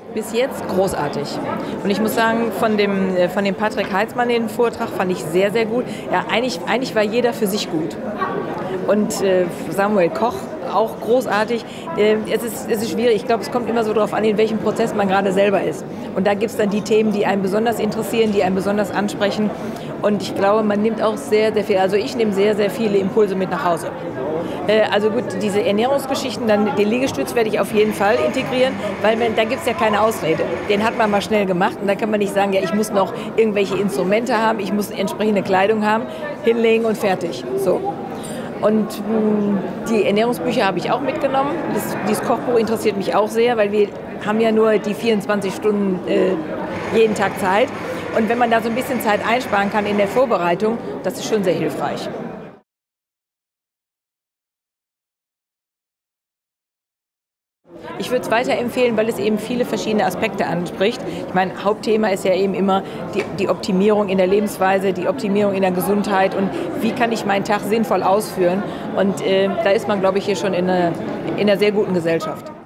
Bis jetzt großartig. Und ich muss sagen, von dem Patrick Heitzmann den Vortrag fand ich sehr, sehr gut. Ja, eigentlich war jeder für sich gut. Und Samuel Koch auch großartig. Es ist schwierig. Ich glaube, es kommt immer so darauf an, in welchem Prozess man gerade selber ist. Und da gibt es dann die Themen, die einen besonders interessieren, die einen besonders ansprechen. Und ich glaube, man nimmt auch sehr, sehr viel, also ich nehme sehr, sehr viele Impulse mit nach Hause. Also gut, diese Ernährungsgeschichten, dann den Liegestütz werde ich auf jeden Fall integrieren, weil da gibt es ja keine Ausrede. Den hat man mal schnell gemacht und da kann man nicht sagen, ja, ich muss noch irgendwelche Instrumente haben, ich muss entsprechende Kleidung haben, hinlegen und fertig. So. Und die Ernährungsbücher habe ich auch mitgenommen. Dieses Kochbuch interessiert mich auch sehr, weil wir haben ja nur die 24 Stunden jeden Tag Zeit. Und wenn man da so ein bisschen Zeit einsparen kann in der Vorbereitung, das ist schon sehr hilfreich. Ich würde es weiterempfehlen, weil es eben viele verschiedene Aspekte anspricht. Ich meine, Hauptthema ist ja eben immer die Optimierung in der Lebensweise, die Optimierung in der Gesundheit und wie kann ich meinen Tag sinnvoll ausführen. Und da ist man, glaube ich, hier schon in einer sehr guten Gesellschaft.